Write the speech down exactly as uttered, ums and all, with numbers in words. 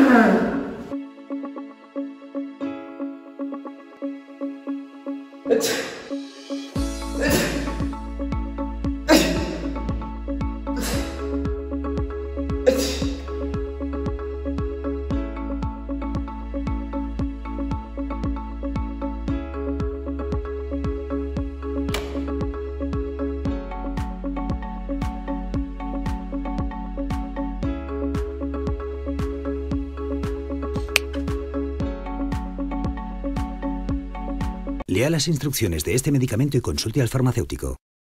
Lea las instrucciones de este medicamento y consulte al farmacéutico.